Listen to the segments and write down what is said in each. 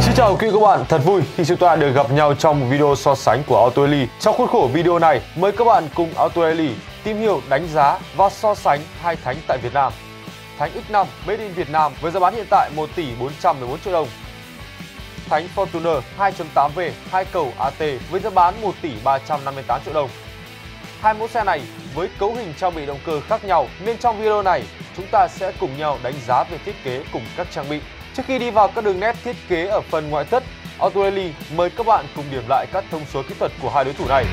Xin chào quý các bạn, thật vui khi chúng ta được gặp nhau trong một video so sánh của Auto Daily. Trong khuôn khổ video này, mời các bạn cùng Auto Daily tìm hiểu, đánh giá và so sánh hai thánh tại Việt Nam. Thánh X5 Made in Việt Nam với giá bán hiện tại 1 tỷ 414 triệu đồng. Thánh Fortuner 2.8V 2 cầu AT với giá bán 1 tỷ 358 triệu đồng. Hai mẫu xe này với cấu hình trang bị động cơ khác nhau nên trong video này chúng ta sẽ cùng nhau đánh giá về thiết kế cùng các trang bị. Trước khi đi vào các đường nét thiết kế ở phần ngoại thất, Auto Daily mời các bạn cùng điểm lại các thông số kỹ thuật của hai đối thủ này.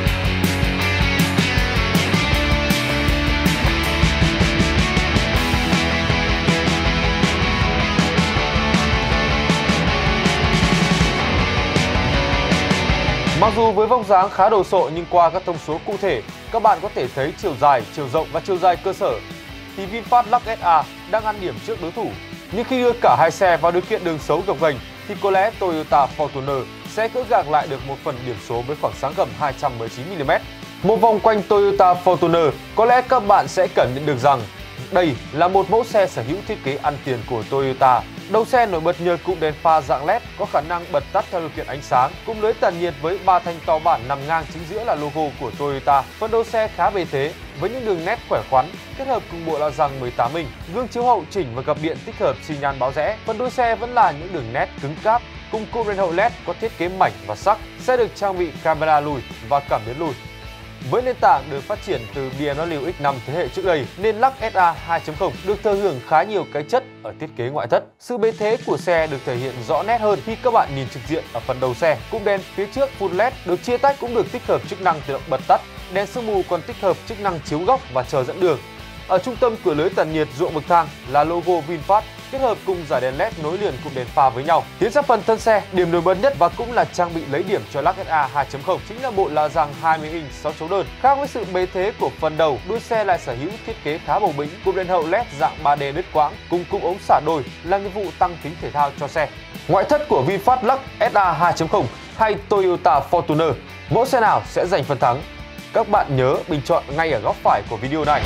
Mặc dù với vóc dáng khá đồ sộ nhưng qua các thông số cụ thể, các bạn có thể thấy chiều dài, chiều rộng và chiều dài cơ sở thì VinFast Lux SA đang ăn điểm trước đối thủ. Nhưng khi đưa cả hai xe vào điều kiện đường xấu gập ghềnh thì có lẽ Toyota Fortuner sẽ gỡ gạc lại được một phần điểm số với khoảng sáng gầm 219mm. Một vòng quanh Toyota Fortuner, có lẽ các bạn sẽ cảm nhận được rằng đây là một mẫu xe sở hữu thiết kế ăn tiền của Toyota. Đầu xe nổi bật nhờ cụm đèn pha dạng LED có khả năng bật tắt theo điều kiện ánh sáng, cùng lưới tản nhiệt với 3 thanh to bản nằm ngang chính giữa là logo của Toyota. Phần đầu xe khá bề thế với những đường nét khỏe khoắn, kết hợp cùng bộ la răng 18 inch, gương chiếu hậu chỉnh và gập điện tích hợp xi nhan báo rẽ. Phần đuôi xe vẫn là những đường nét cứng cáp, cùng cụm đèn hậu LED có thiết kế mảnh và sắc. Xe được trang bị camera lùi và cảm biến lùi. Với nền tảng được phát triển từ BMW X5 thế hệ trước đây nên Lux SA 2.0 được thừa hưởng khá nhiều cái chất ở thiết kế ngoại thất. Sự bề thế của xe được thể hiện rõ nét hơn khi các bạn nhìn trực diện ở phần đầu xe. Cụm đèn phía trước Full LED được chia tách cũng được tích hợp chức năng tự động bật tắt. Đèn sương mù còn tích hợp chức năng chiếu góc và chờ dẫn đường. Ở trung tâm cửa lưới tản nhiệt ruộng bậc thang là logo VinFast kết hợp cùng dải đèn LED nối liền cụm đèn pha với nhau. Tiến sang phần thân xe, điểm nổi bật nhất và cũng là trang bị lấy điểm cho Lux SA 2.0 chính là bộ la răng 20 inch 6 chấu đơn. Khác với sự bề thế của phần đầu, đuôi xe lại sở hữu thiết kế khá bầu bĩnh, cụm đèn hậu LED dạng 3D đứt quãng cùng cụm ống xả đôi là nhiệm vụ tăng tính thể thao cho xe. Ngoại thất của VinFast Lux SA 2.0 hay Toyota Fortuner, mẫu xe nào sẽ giành phần thắng? Các bạn nhớ bình chọn ngay ở góc phải của video này.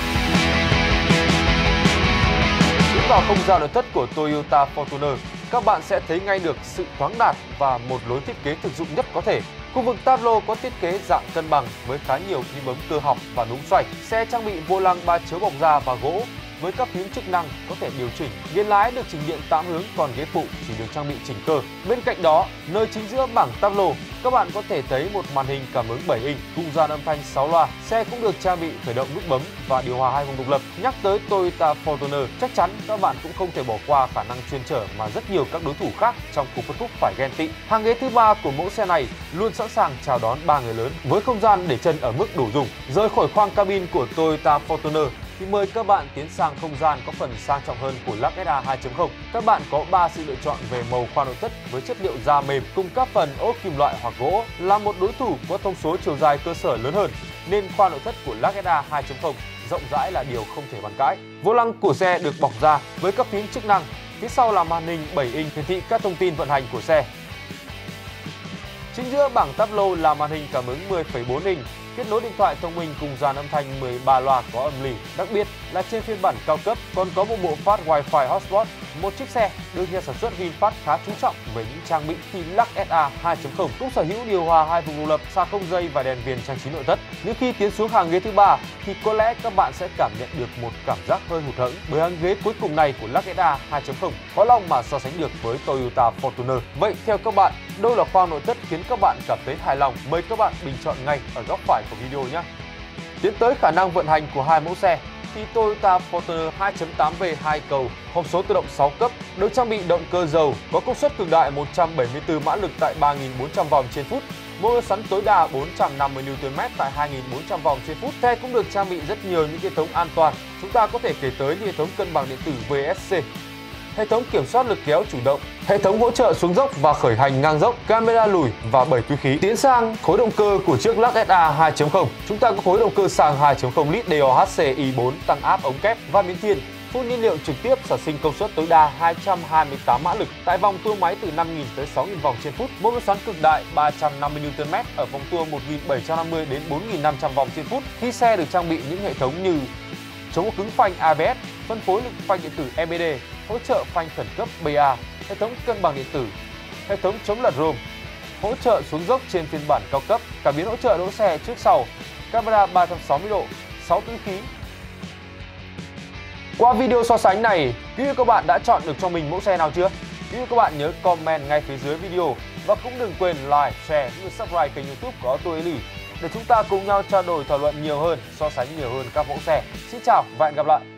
Vào không gian nội thất của Toyota Fortuner, các bạn sẽ thấy ngay được sự thoáng đạt và một lối thiết kế thực dụng nhất có thể. Khu vực tablo có thiết kế dạng cân bằng với khá nhiều phím bấm cơ học và núm xoay. Xe trang bị vô lăng 3 chiếu bọc da và gỗ với các phím chức năng có thể điều chỉnh. Ghế lái được chỉnh điện 8 hướng, còn ghế phụ chỉ được trang bị chỉnh cơ. Bên cạnh đó, nơi chính giữa bảng tablo, các bạn có thể thấy một màn hình cảm ứng 7 inch cùng dàn âm thanh 6 loa. Xe cũng được trang bị khởi động nút bấm và điều hòa 2 vùng độc lập. Nhắc tới Toyota Fortuner, chắc chắn các bạn cũng không thể bỏ qua khả năng chuyên chở mà rất nhiều các đối thủ khác trong cuộc phân khúc phải ghen tị. Hàng ghế thứ ba của mẫu xe này luôn sẵn sàng chào đón 3 người lớn với không gian để chân ở mức đủ dùng. Rời khỏi khoang cabin của Toyota Fortuner thì mời các bạn tiến sang không gian có phần sang trọng hơn của Lux SA 2.0. Các bạn có 3 sự lựa chọn về màu khoang nội thất với chất liệu da mềm cùng các phần ốp kim loại hoặc gỗ. Là một đối thủ có thông số chiều dài cơ sở lớn hơn nên khoang nội thất của Lux SA 2.0 rộng rãi là điều không thể bàn cãi. Vô lăng của xe được bọc da với các phím chức năng. Phía sau là màn hình 7 inch hiển thị các thông tin vận hành của xe. Chính giữa bảng tablo là màn hình cảm ứng 10,4 inch, kết nối điện thoại thông minh cùng dàn âm thanh 13 loa có âm lì. Đặc biệt là trên phiên bản cao cấp còn có một bộ phát Wi-Fi hotspot. Một chiếc xe được nhà sản xuất VinFast khá chú trọng về những trang bị thì Lux SA 2.0 cũng sở hữu điều hòa 2 vùng độc lập, sạc không dây và đèn viền trang trí nội thất. Nhưng khi tiến xuống hàng ghế thứ ba thì có lẽ các bạn sẽ cảm nhận được một cảm giác hơi hụt hẫng bởi hàng ghế cuối cùng này của Lux SA 2.0 khó lòng mà so sánh được với Toyota Fortuner. Vậy theo các bạn, đâu là khoang nội thất khiến các bạn cảm thấy hài lòng? Mời các bạn bình chọn ngay ở góc phải của video nhé. Tiến tới khả năng vận hành của hai mẫu xe thì Toyota Fortuner 2.8V 2 cầu hộp số tự động 6 cấp được trang bị động cơ dầu có công suất cực đại 174 mã lực tại 3.400 vòng trên phút, motor xoắn tối đa 450 Nm tại 2.400 vòng trên phút. Xe cũng được trang bị rất nhiều những hệ thống an toàn. Chúng ta có thể kể tới như hệ thống cân bằng điện tử VSC, hệ thống kiểm soát lực kéo chủ động, hệ thống hỗ trợ xuống dốc và khởi hành ngang dốc, camera lùi và 7 túi khí. Tiến sang khối động cơ của chiếc Lux SA 2.0, chúng ta có khối động cơ xăng 2.0 lít DOHC i4 tăng áp ống kép và biến thiên, phun nhiên liệu trực tiếp, sản sinh công suất tối đa 228 mã lực tại vòng tua máy từ 5.000 tới 6.000 vòng trên phút, motor xoắn cực đại 350 Nm ở vòng tua 1.750 đến 4.500 vòng trên phút. Khi xe được trang bị những hệ thống như chống cứng phanh ABS, phân phối lực phanh điện tử EBD, hỗ trợ phanh khẩn cấp BA, hệ thống cân bằng điện tử, hệ thống chống lật rùm, hỗ trợ xuống dốc trên phiên bản cao cấp, cảm biến hỗ trợ đỗ xe trước sau, camera 360 độ, 6 túi khí. Qua video so sánh này, quý vị các bạn đã chọn được cho mình mẫu xe nào chưa? Quý vị các bạn nhớ comment ngay phía dưới video và cũng đừng quên like, share cũng như subscribe kênh YouTube của Auto Elite để chúng ta cùng nhau trao đổi thảo luận nhiều hơn, so sánh nhiều hơn các mẫu xe. Xin chào và hẹn gặp lại.